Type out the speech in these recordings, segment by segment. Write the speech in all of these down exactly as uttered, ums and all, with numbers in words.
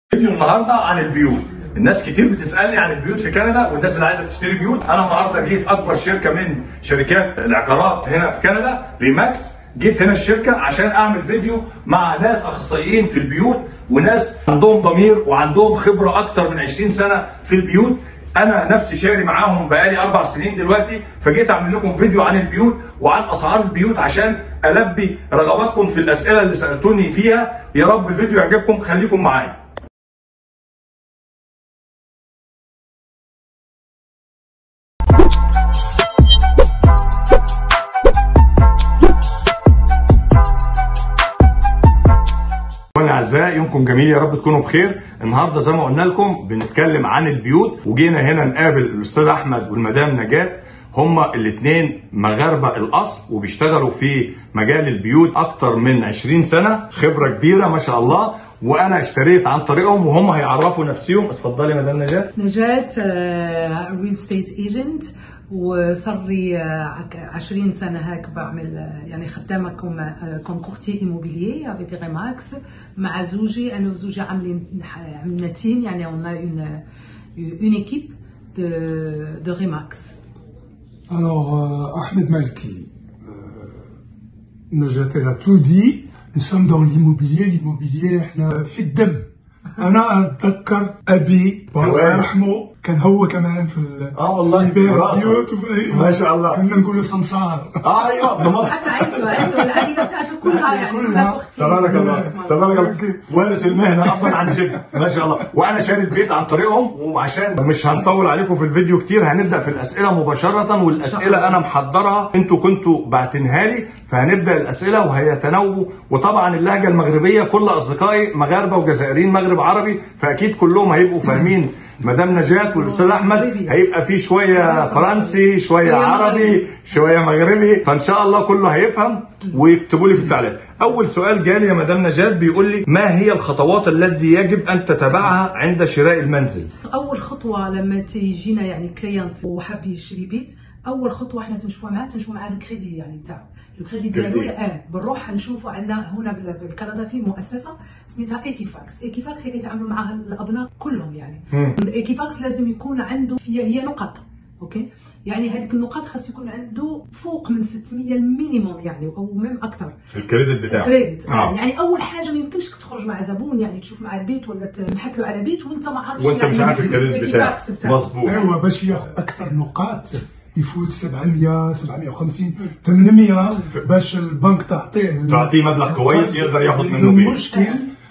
فيديو النهارده عن البيوت. الناس كتير بتسالني عن البيوت في كندا والناس اللي عايزه تشتري بيوت. انا النهارده جيت اكبر شركه من شركات العقارات هنا في كندا، ريماكس. جيت هنا الشركه عشان اعمل فيديو مع ناس اخصائيين في البيوت وناس عندهم ضمير وعندهم خبره اكتر من عشرين سنه في البيوت. انا نفسي شاري معاهم بقالي اربع سنين دلوقتي، فجيت اعمل لكم فيديو عن البيوت وعن اسعار البيوت عشان البي رغباتكم في الاسئله اللي سالتوني فيها. يا رب الفيديو يعجبكم، خليكم معايا. اعزائي، يومكم جميل، يا رب تكونوا بخير. النهارده زي ما قلنا لكم بنتكلم عن البيوت، وجينا هنا نقابل الاستاذ احمد والمدام نجاة. هما الاثنين مغاربه الاصل وبيشتغلوا في مجال البيوت اكتر من عشرين سنه، خبره كبيره ما شاء الله. وانا اشتريت عن طريقهم وهم هيعرفوا نفسهم. اتفضلي يا مدام نجاة. نجاة ريل ستيت ايجنت، وصار لي عشرين سنه هاك بعمل يعني خدامه كوم كوم كورتي ايموبيليي افيك ريماكس مع زوجي. انا وزوجي عاملين عملنا تيم، يعني اون اون اون ايكيب دو دو ريماكس. Alors, euh, Ahmed Malki, Najat, elle a tout dit. Nous sommes dans l'immobilier. L'immobilier, احنا في الدم. أنا أتذكر أبي الله يرحمه كان هو كمان في اه والله يبيع بيوت ما شاء الله. كنا نقول له سمسار. اه ايوه في مصر. حتى عيلته عيلته العائله بتاعته كلها يعني كلها تبارك الله تبارك الله، وارث المهنه ابا عن جد ما شاء الله. وانا شاري البيت عن طريقهم، وعشان مش هنطول عليكم في الفيديو كتير هنبدا في الاسئله مباشره. والاسئله انا محضرها، انتوا كنتوا باعتينها لي، فهنبدا الاسئله وهيتنووا. وطبعا اللهجه المغربيه كل اصدقائي مغاربه وجزائريين مغرب عربي، فاكيد كلهم هيبقوا فاهمين. مدام نجاة والاستاذ احمد هيبقى في شويه فرنسي، شويه عربي، شويه مغربي، فان شاء الله كله هيفهم. ويكتبوا لي في التعليقات. اول سؤال جالي يا مدام نجاة بيقول لي: ما هي الخطوات التي يجب ان تتبعها عند شراء المنزل؟ اول خطوه لما تيجينا يعني كليانت وحاب يشري بيت، اول خطوه احنا تنشوفوا معاه تنشوفوا معاه الكريدي يعني تاعو. الكريدي ديالو اه بنروح نشوفوا عندنا هنا بالكندا في مؤسسه سميتها ايكيفاكس. ايكيفاكس هي كيتعاملوا معها الابناء كلهم يعني. الايكيفاكس لازم يكون عنده هي هي نقط، اوكي؟ يعني هذيك النقاط خاص يكون عنده فوق من ستمية المينيموم يعني، او ميم اكثر الكريدت بتاعه. الكريدت آه. يعني اول حاجه ما يمكنش تخرج مع زبون يعني تشوف معاه البيت ولا تبحث له على بيت وانت ما عارفش وانت مش عارف الكريدت بتاعه. مظبوط. ايوه، باش ياخذ اكثر نقاط يفوت سبعمية سبعمية وخمسين ثمانمية باش البنك تعطيه تعطيه مبلغ كويس يقدر ياخذ منه بيت. المشكل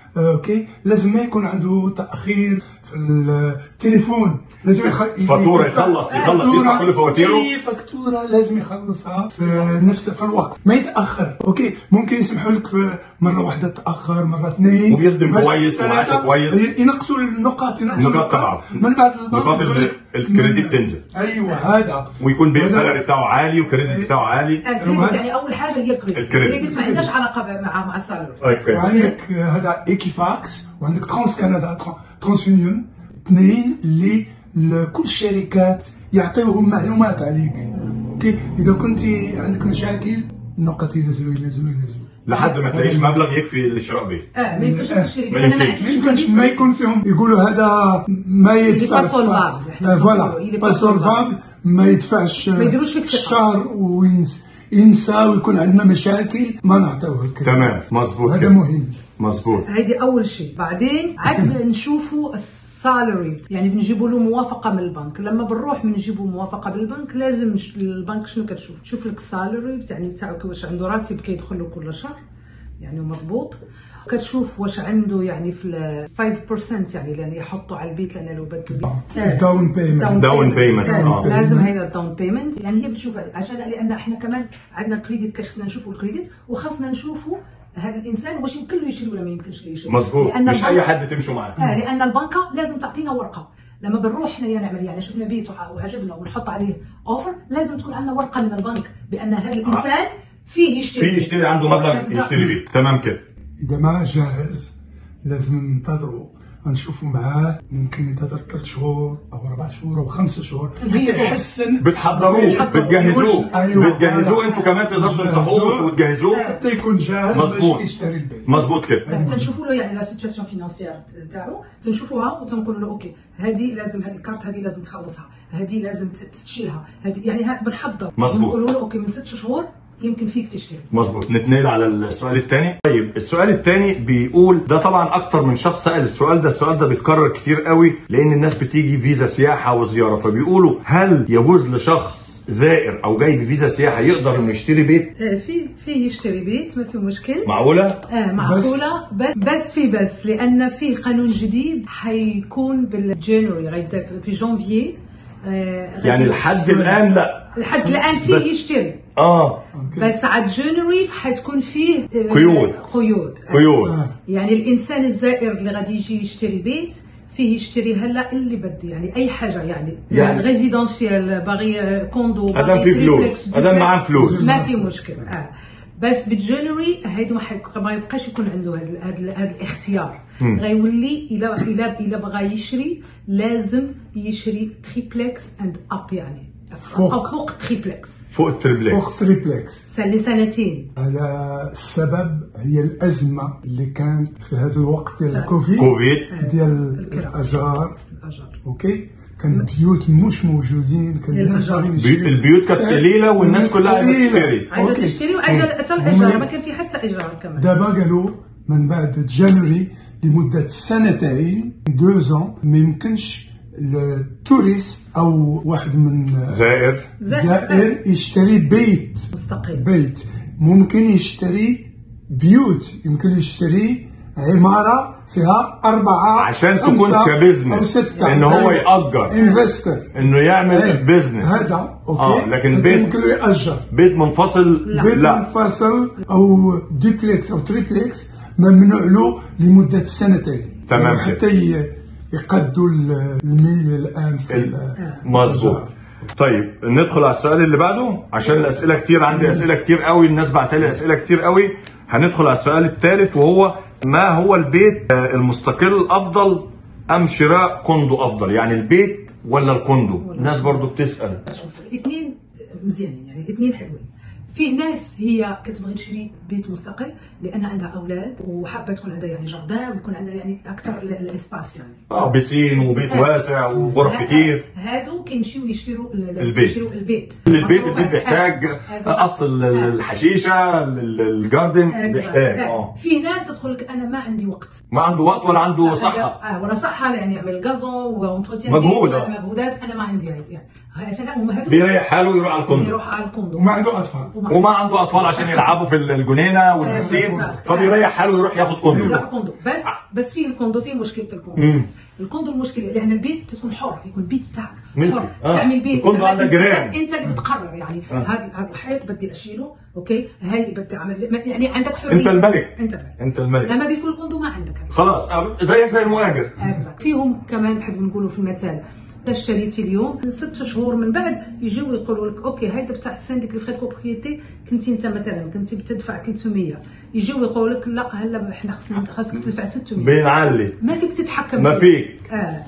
اوكي لازم ما يكون عنده تاخير في التليفون، لازم يخ... فاتوره يخلص يخلص يدفع كل فواتيره. اي فاتوره لازم يخلصها في نفس في الوقت، ما يتاخر. اوكي ممكن يسمحوا لك في مره واحده تاخر، مره اثنين، وبيخدم كويس ومعاش كويس. ينقصوا النقاط، ينقصوا النقاط تبعه من بعد نقاط الكريدت تنزل. ايوه هذا، ويكون بيع سالري بتاعه عالي وكريدت بتاعه عالي. الكريدت يعني اول حاجه هي الكريدت. الكريدت ما عندهاش علاقه مع مع السالري. وعندك هذا ايكيفاكس، وعندك ترانس كندا، ترانس يونيون، اثنين اللي كل الشركات يعطيوهم معلومات عليك. اوكي اذا كنت عندك مشاكل النقط ينزلوا ينزلوا ينزلوا لحد ما تلاقيش مبلغ يكفي لشراء بيت. اه ما ينفعش تشتري بيت. انا ما عنديش ما يكون فيهم يقولوا هذا ما يدفع فوالا با سولفابل، ما يدفعش ما يديروش فيك الشهر وينسى ويكون عندنا مشاكل ما نعطيوه. تمام مظبوط، هذا مهم مظبوط. هذه اول شيء. بعدين عاد نشوفوا السالري، يعني بنجيبوا له موافقه من البنك. لما بنروح بنجيبوا موافقه من البنك لازم البنك شنو كتشوف؟ تشوف لك السالري يعني بتاعك واش عنده راتب كيدخل له كل شهر يعني مضبوط. كتشوف واش عنده يعني في خمسة بالمية يعني لان يحطوا على البيت، لان لو بدل داون بيمنت داون بيمنت لازم هذا الداون بيمنت. يعني هي بتشوف عشان لان احنا كمان عندنا كريديت، خصنا نشوفوا الكريديت وخاصنا نشوفوا هذا الانسان واش يمكن له يشري ولا ما يمكنش له يشري. مظبوط، مش اي حد تمشوا معاه. اه لان البنكه لازم تعطينا ورقه. لما بنروح حنايا نعمل يعني شفنا بيت وعجبنا ونحط عليه اوفر، لازم تكون عندنا ورقه من البنك بان هذا الانسان فيه يشتري فيه يشتري عنده مبلغ يشتري بيت. تمام كده. اذا ما جاهز لازم ننتظروا غنشوفوا معاه ممكن ينتظر ثلاث شهور او اربع شهور او خمس شهور حتى يحسن. بتحضروه بتجهزوه أيوة. بتجهزوه انتوا كمان تقدروا تنصحوه وتجهزوه حتى يكون جاهز باش يشتري البيت. مظبوط كده. تنشوفوا له يعني لا سيتواسيون فينانسيير تاعو، تنشوفوها وتنقولوا له اوكي هذه لازم، هذه الكارت هذه لازم تخلصها، هذه لازم تشيلها، هذه يعني بنحضر. مظبوط. نقولوا له اوكي من ست شهور يمكن فيك تشتري. مظبوط. نتنقل على السؤال الثاني. طيب السؤال الثاني بيقول، ده طبعا اكتر من شخص سأل السؤال ده، السؤال ده بيتكرر كتير قوي لان الناس بتيجي فيزا سياحه وزياره، فبيقولوا هل يجوز لشخص زائر او جاي بفيزا سياحه يقدر انه يشتري بيت؟ آه في في يشتري بيت، ما في مشكل. معقوله؟ اه معقوله. بس بس في بس لان في قانون جديد حيكون بالجانوري، غيبدا في جانفيي. آه يعني لحد الان لا، لحد الان فيه يشتري اه بس عاد جانوري حتكون فيه آه قيود قيود قيود آه. يعني الانسان الزائر اللي غادي يجي يشتري بيت فيه يشتري هلا اللي بده، يعني اي حاجه، يعني, يعني ريزيدونسيال، باغي كوندو، ادام في فلوس، ادام معاه فلوس ما في مشكل. اه بس بالجانوري هيدو ما يبقاش يكون عنده هذا هذا هذا الاختيار. غيولي الى الى الى بغى يشري لازم يشري تريبلكس اند اب، يعني فوق. او فوق تريبلكس، فوق التريبلكس، فوق تريبلكس لسنتين. هذا السبب هي الازمه اللي كانت في هذا الوقت ديال الكوفيد كوفيد ديال الاجار. الاجار اوكي، كان بيوت مش موجودين، كان الناس باغيين يشريو. البيوت كانت قليله والناس كلها عايزه تشتري، عايزه تشتري وعايزه حتى الايجار، ما كان في حتى ايجار كمان. دابا قالوا من بعد جانوري لمده سنتين دوزون ما يمكنش التوريست او واحد من زائر زائر يشتري بيت مستقل. بيت ممكن يشتري بيوت، يمكن يشتري عماره فيها أربعة عشان تكون كبزنس، إن هو يأجر، انفستر، إنه يعمل ايه. بزنس هذا أوكي. آه لكن بيت ممكن يأجر بيت منفصل لا. بيت لا. منفصل أو دوبلكس أو تريبلكس ممنوع له لمدة سنتين. تمام. حتى يقدوا الميل الآن في مظبوط. طيب ندخل على السؤال اللي بعده عشان الأسئلة كتير، عندي أسئلة كتير قوي، الناس بعتلي أسئلة كتير قوي. هندخل على السؤال الثالث وهو ما هو البيت المستقل أفضل أم شراء كوندو أفضل؟ يعني البيت ولا الكوندو؟ الناس برضو بتسأل. شوف الاثنين مزيانين، يعني الاثنين حلوين. في ناس هي كتبغي تشري بيت مستقل لان عندها اولاد وحابه تكون عندها يعني جاردان ويكون عندها يعني اكثر الاسباس، يعني اه بيسين وبيت آه. واسع وغرف كتير. هادو كيمشيو يشتروا البيت. يشتروا البيت البيت البيت بيحتاج قص الحشيشه، الجاردن بيحتاج. اه في ناس تدخل لك انا ما عندي وقت، ما عنده وقت ولا عنده صحه اه ولا صحه يعني يعمل غازون وانتروتيان مجهود مجهودات، انا ما عندي يعني عشان هم هادو بيريح حاله يروح على الكوندو، يروح على الكوندو وما عنده اطفال وما عنده اطفال عشان يلعبوا في الجنينه والبسين، فبيريح حاله يروح ياخد كوندو. يروح كوندو. بس بس في الكوندو في مشكل في الكوندو. الكوندو المشكله لان البيت تكون حر، يكون البيت تاعك حر آه. تعمل بيت الكوندو عندك جيران، انت اللي بتقرر يعني هذا آه. هذا الحيط بدي اشيله، اوكي هاي بدي اعمل، يعني عندك حريه، انت الملك، انت الملك. انت الملك. لما بيكون الكوندو ما عندك خلاص زيك زي المهاجر. فيهم كمان بحب نقولوا في المثال اشتريتي اليوم من ست شهور من بعد يجيو يقولوا لك اوكي هيدا بتاع السنديك اللي فريت بروبريتي كنتي انت مثلا كنتي بتدفع ثلاثمية، يجيو يقولوا لك لا هلا احنا خصنا خاصك تدفع ستمية، بنعلي ما فيك تتحكم، ما فيك اه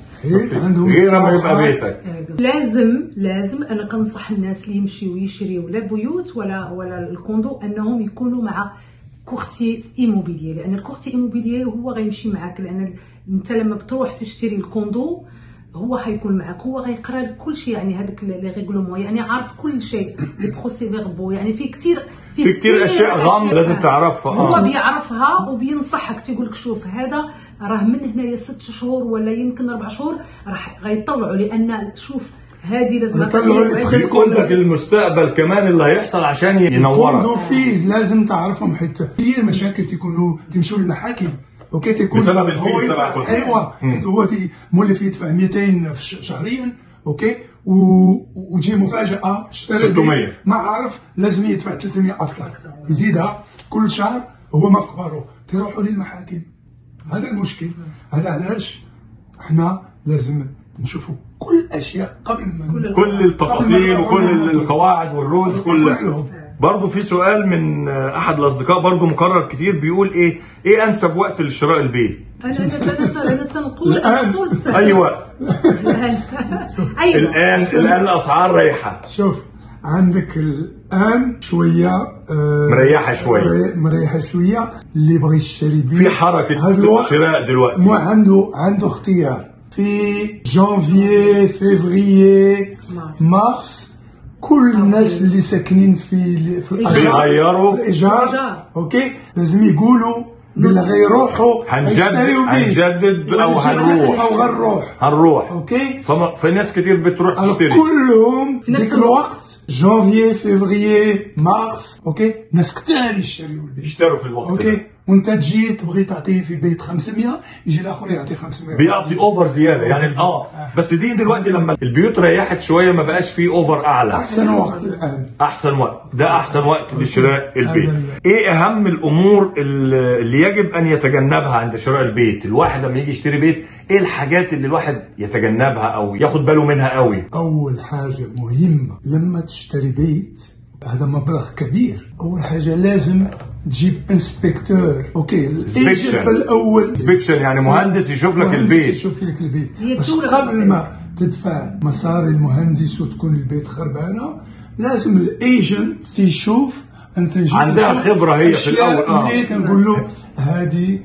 غير ما يبقى بيتك. لازم لازم انا كنصح الناس اللي يمشيو يشريو لا بيوت ولا ولا الكوندو انهم يكونوا مع كورتي ايموبيليي، لان الكورتي ايموبيليي هو غيمشي معاك، لان انت لما بتروح تشتري الكوندو هو حيكون معك، هو غيقرا لك كل شيء، يعني هذاك لي ريغلومون يعني عارف كل شيء، لي بروسي فيربو، يعني في كثير في, في كثير اشياء غامضه لازم تعرفها. هو آه. بيعرفها وبينصحك، تيقول لك شوف هذا راه من هنايا ست شهور ولا يمكن اربع شهور راح غيطلعوا، لان شوف هذه لازم يقول لك المستقبل كمان اللي هيحصل عشان ينورك. كوندو فيز لازم تعرفهم، حتى كثير مشاكل تيكونوا تمشوا للمحاكم اوكي تيكون بسبب الفيز تبع كوندو. ايوه هو مولف يدفع مئتين شهريا اوكي و... وتجي مفاجاه اشتري ستمية ما عارف لازم يدفع ثلاثمية اكثر يزيدها كل شهر، هو ما في كباره تيروحوا للمحاكم. هذا المشكل. هذا علاش احنا لازم نشوفوا كل الاشياء قبل ما كل التفاصيل وكل القواعد والرولز كلها. برضه في سؤال من احد الاصدقاء برضه مكرر كتير، بيقول ايه ايه انسب وقت لشراء البيت؟ انا انا انا تنقول الآن. طول السنه. ايوه ايوه الان الان الاسعار رايحه. شوف عندك الان شويه آه مريحه شويه مري- مريحه شويه. اللي بغى يشتري بيت في حركه هذا الوقت شراء دلوقتي. مو عنده عنده اختيار في جانفيي فيفريي مارس. كل الناس اللي ساكنين في في الأجار بيغيروا. في الايجار الإيجار. اوكي لازم يقولوا بالله غيروحوا هنجدد يشتريوا بيت. هنجدد او ولا هنروح او غنروح هنروح اوكي. فما في ناس كتير بتروح Alors تشتري. كلهم في نفس ديك الوقت. الوقت جانفيي فيفريي مارس اوكي ناس كتار يشتريوا البيت يشتروا في الوقت ده. اوكي. وانت تجي تبغي تعطيه في بيت خمسمية يجي الاخر يعطي خمسمية بيعطي اوفر زياده يعني اه بس دي دلوقتي لما البيوت ريحت شويه ما بقاش في اوفر اعلى. احسن وقت الان. احسن وقت ده احسن وقت لشراء البيت. هذا ايه اهم الامور اللي يجب ان يتجنبها عند شراء البيت؟ الواحد لما يجي يشتري بيت ايه الحاجات اللي الواحد يتجنبها او ياخد باله منها قوي؟ اول حاجه مهمه لما تشتري بيت هذا مبلغ كبير. اول حاجه لازم تجيب انسبكتور اوكي. الايجنت في الاول انسبكشن يعني مهندس يشوف لك مهندس البيت. يشوف لك البيت هي بس الدولة قبل في ما تدفع مصاري المهندس وتكون البيت خربانه لازم الايجنت يشوف انت تجيب عندها له خبرة هي في أشياء الأول، آه. اللي تنقول له هذه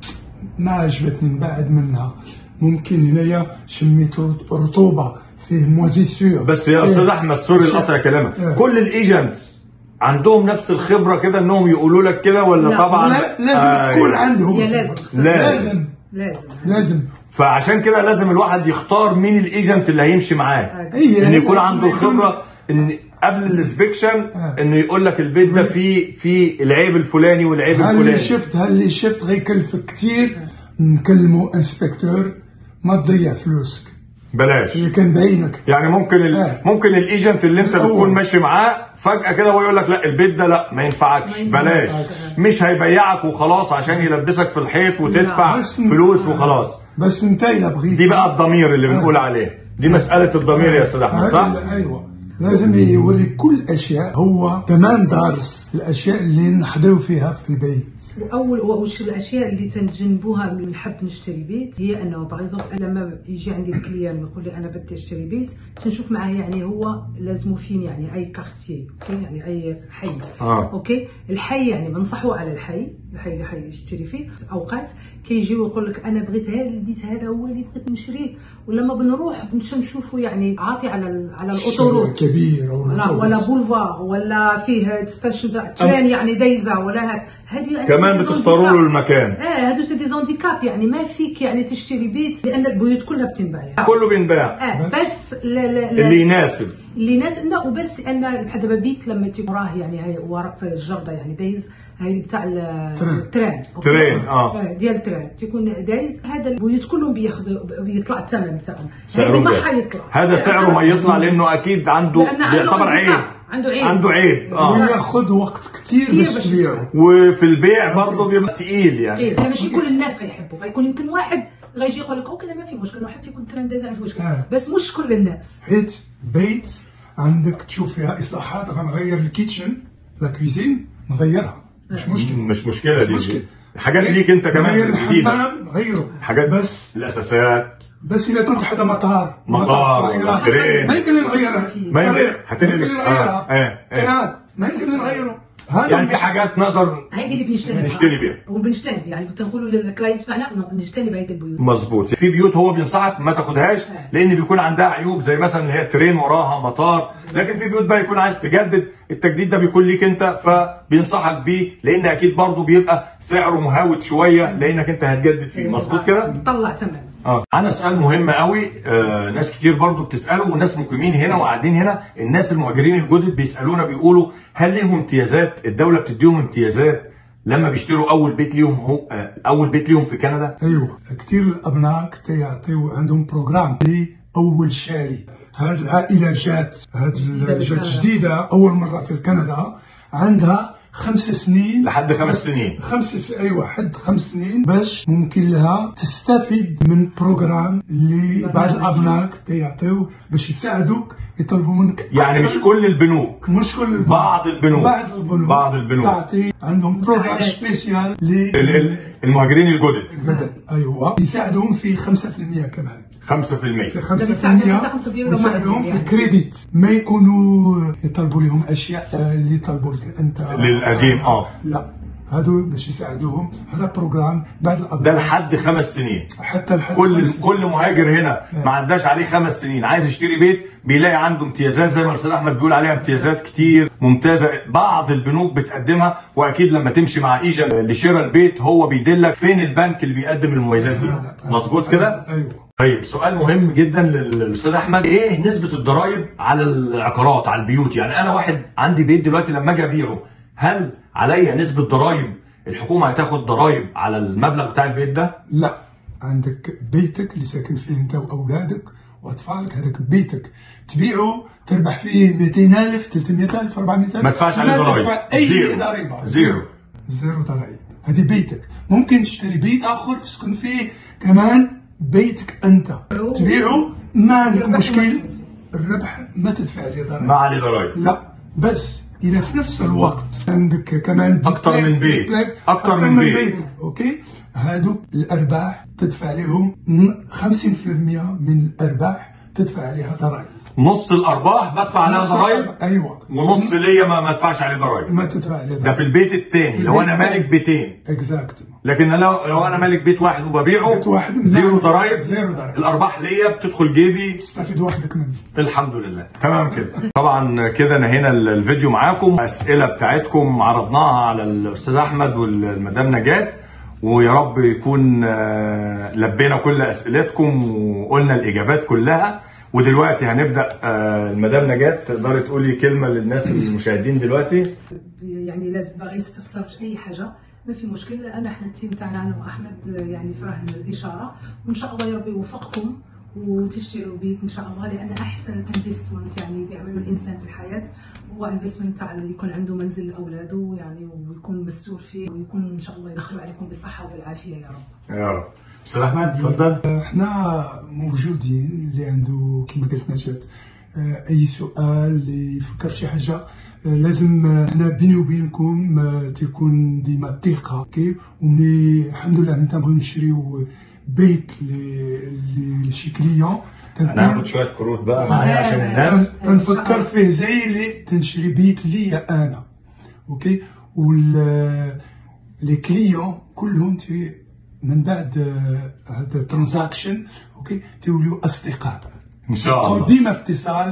ما عجبتني نبعد منها. ممكن هنايا شميت رطوبه فيه موازيسور. بس يا استاذ احمد سوري القطع كلامك، إيه. كل الايجنتس عندهم نفس الخبره كده انهم يقولوا لك كده ولا؟ لا. طبعا لا لازم آه تكون عندهم. يا لازم. لازم لازم لازم فعشان كده لازم الواحد يختار مين الايجنت اللي هيمشي معاه. هي ان يكون لازم عنده يكون- خبره ان قبل الانسبكشن آه. انه يقول لك البيت ده فيه فيه العيب الفلاني والعيب هل اللي الفلاني. شفت هل اللي شفت غيكلفك كثير نكلموا انسبكتور ما تضيع فلوسك. بلاش اللي كان بعينك يعني ممكن ال... آه. ممكن الايجنت اللي انت الأول. بتكون ماشي معاه فجاه كده هو يقول لك لا البيت ده لا ما ينفعكش بلاش. مش هيبيعك وخلاص عشان يلبسك في الحيط وتدفع بس- فلوس وخلاص. بس انت اذا بغيت دي بقى الضمير اللي بنقول عليه. دي مساله الضمير يا استاذ احمد صح؟ هذا- ايوه لازم يوري كل اشياء هو تمام دارس الاشياء اللي نحضروا فيها في البيت. واول واش الاشياء اللي تنجنبوها من نحب نشتري بيت هي انه باغ لما يجي عندي الكليان ويقول لي انا بدي اشتري بيت تنشوف معاه يعني هو لازمو فين يعني اي كارتيي اوكي يعني اي حي آه. اوكي الحي يعني بنصحوا على الحي الحي اللي حي يشتري فيه. اوقات كيجي ويقول لك انا بغيت هذا البيت هذا هو اللي بغيت نشريه ولما بنروح بنشوفوا يعني عاطي على ال- على الاوتوروت كبير أو ولا ولا بولفار ولا فيه ستاشن ترين يعني دايزه ولا هيك هذه يعني كمان سي دي بتختاروا له زونديكاب. المكان. اه هادو سي دي زونديكاب يعني ما فيك يعني تشتري بيت لان البيوت كلها بتنباع كله بينباع اه بس لا لا لا اللي يناسب. اللي ناس لا وبس ان بحال دابا بيت لما تيجي وراه يعني هاي ورق الجرده يعني دايز هاي بتاع التران ترين اه ديال التران تيكون دايز هذا البيوت كلهم بياخذوا بيطلع الثمن بتاعهم سعره هذا ما بيع. حيطلع هذا سعره ما يطلع لانه اكيد عنده لأن عنده بيعتبر عيب. انتقاء. عنده عيب عنده عيب اه وياخذ وقت كثير كتير باش باش تبيعه. وفي البيع برضه بيبقى تقيل يعني. ثقيل يعني ماشي كل الناس غيحبوا غيكون يمكن واحد غيجي يقول لك اوكي ما في مشكل انه حتى يكون ترند دايز ما في مشكل آه. بس مش كل الناس. حيت بيت عندك تشوف فيها اصلاحات غنغير الكيتشن لا كويزين نغيرها مش مشكل. مش مشكله دي, مشكل. دي حاجات ليك انت نغير كمان جديده. الحمام نغيره حاجات بس الاساسات بس اذا كنت حدا مطار مطار طائرة، ترين. ما يمكن نغيرها. ما يمكن. طريق، هتنقل- ما يمكن نغيرها. آه، آه، آه. كنات ما يمكن نغيره. هذا يعني في مش- حاجات نقدر هيدي اللي بنجتنبها نشتري بيها. وبنجتنب يعني بنقولوا للكلاينت بتاعنا انه نجتنب هيدي البيوت. مظبوط. في بيوت هو بينصحك ما تاخدهاش لان بيكون عندها عيوب زي مثلا اللي هي ترين وراها مطار، لكن في بيوت بقى يكون عايز تجدد التجديد ده بيكون ليك انت فبينصحك بيه لان اكيد برضه بيبقى سعره مهاوت شويه لانك انت هتجدد فيه. مظبوط كده؟ طلع تمام. اه انا سؤال مهم قوي. آه ناس كتير برضو بتساله وناس مقيمين هنا وقاعدين هنا. الناس المهاجرين الجدد بيسالونا بيقولوا هل ليهم امتيازات؟ الدوله بتديهم امتيازات لما بيشتروا اول بيت ليهم هو آه اول بيت ليهم في كندا؟ ايوه كثير الابناء يعطيو عندهم بروجرام لاول شاري. هذه العائله جات هذه جات جديده اول مره في كندا عندها خمس سنين لحد خمس سنين. خمس س... ايوه حد خمس سنين باش ممكن لها تستفيد من بروجرام اللي بعض الابناء يعطيو باش يساعدوك يطلبوا منك يعني مش كل البنوك، مش كل البنوك. بعض البنوك بعض البنوك بعض البنوك تعطي عندهم بروجرام سبيسيال للمهاجرين الجدد الجدد. ايوه يساعدهم في خمسة في المية كمان، خمسة في المية في خمسة في المية ويساعدهم في الكريديت، ما يكونوا يطلبوا لهم اشياء اللي يطلبوا لك انت للقديم. اه لا، هادو باش يساعدوهم. هذا بروجرام بعد الأضرار. ده لحد خمس سنين. حتى لحد كل خمس كل مهاجر هنا ما عداش عليه خمس سنين عايز يشتري بيت بيلاقي عنده امتيازات زي ما الاستاذ احمد بيقول عليها، امتيازات كتير ممتازه بعض البنوك بتقدمها. واكيد لما تمشي مع ايجنت لشراء البيت هو بيدلك فين البنك اللي بيقدم المميزات دي. مظبوط كده؟ ايوه. طيب سؤال مهم جدا للاستاذ احمد، ايه نسبه الضرائب على العقارات على البيوت؟ يعني انا واحد عندي بيت دلوقتي لما اجي ابيعه هل عليا نسبه ضرائب؟ الحكومه هتاخد ضرائب على المبلغ بتاع البيت ده؟ لا، عندك بيتك اللي ساكن فيه انت واولادك واطفالك، هذاك بيتك تبيعه تربح فيه مئتين ألف ثلاثمئة ألف أربعمئة ألف ما تدفعش عليه ضرائب. اي ضريبه. زيرو زيرو ضرائب. هذه بيتك. ممكن تشتري بيت اخر تسكن فيه كمان، بيتك انت تبيعه ما عندك مشكل، الربح ما تدفع عليه ضرائب. ما عليه ضرائب. لا، بس إذا في نفس الوقت عندك كمان أكثر من بيت، أكثر من, من بيت, بيت. أوكي، هادو الأرباح تدفع لهم خمسين بالمئة من الأرباح تدفع عليها ضرائب. نص الأرباح بدفع عليها ضرائب؟ أيوه. ونص ليا ما ما ادفعش عليه ضرائب. ما تدفع عليه ضرائب. ده في البيت الثاني لو أنا مالك بيتين. اكزاكتلي. لكن لو لو أنا مالك بيت واحد وببيعه بيت واحد زيرو ضرائب. زيرو ضرائب. الأرباح ليا بتدخل جيبي، تستفيد وحدك منه. الحمد لله. تمام كده. طبعا كده نهينا الفيديو معاكم، الأسئلة بتاعتكم عرضناها على الأستاذ أحمد والمدام نجاة، ويا رب يكون لبينا كل أسئلتكم وقلنا الإجابات كلها. ودلوقتي هنبدا. المدام نجاة تقدري تقولي كلمه للناس المشاهدين دلوقتي؟ يعني لازم باغي يستفسر في اي حاجه ما في مشكل، انا احنا التيم تاعنا انا واحمد يعني في رهن الاشاره، وان شاء الله يا ربي يوفقكم وتشتروا بيت ان شاء الله، لان احسن انفستمنت يعني بيعملوا الانسان في الحياه هو انفستمنت تاع اللي يكون عنده منزل لاولاده يعني، ويكون مستور فيه، ويكون ان شاء الله يخرج عليكم بالصحه وبالعافيه يا رب. يا رب. استاذ احمد تفضل. احنا موجودين، اللي عنده كما قلت نجاة اي سؤال اللي يفكر في شي حاجه لازم هنا بيني وبينكم تكون ديما ثقه. اوكي، وملي الحمد لله من تنبغيو نشريو بيت لشي كليون انا هاخد شويه كروت بقى معايا عشان الناس تنفكر فيه زي اللي تنشري بيت ليا انا. اوكي، وال لي كليون كلهم تي من بعد هذا ترانزاكشن اوكي توليو اصدقاء ان شاء الله، ديما اتصال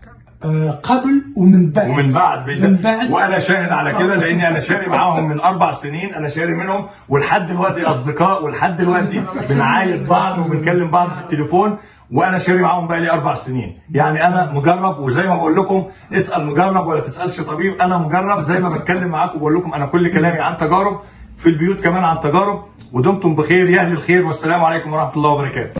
قبل ومن بعد ومن بعد, من بعد. وانا شاهد على كده لاني انا شاري معاهم من اربع سنين، انا شاري منهم ولحد دلوقتي اصدقاء، ولحد دلوقتي بنعايد بعض وبنكلم بعض في التليفون، وانا شاري معاهم بقى لي اربع سنين. يعني انا مجرب، وزي ما بقول لكم اسال مجرب ولا تسالش طبيب، انا مجرب زي ما بتكلم معاكم بقول لكم انا كل كلامي عن تجارب، في البيوت كمان عن تجارب. ودمتم بخير يا اهل الخير، والسلام عليكم ورحمه الله وبركاته.